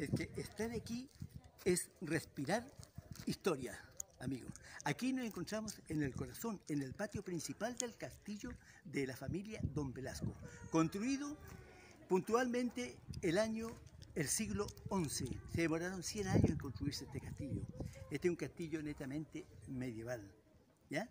es que estar aquí es respirar historia, amigos. Aquí nos encontramos en el corazón, en el patio principal del castillo de la familia Don Velasco, construido puntualmente el siglo XI. Se demoraron 100 años en construirse este castillo. Este es un castillo netamente medieval, ¿ya?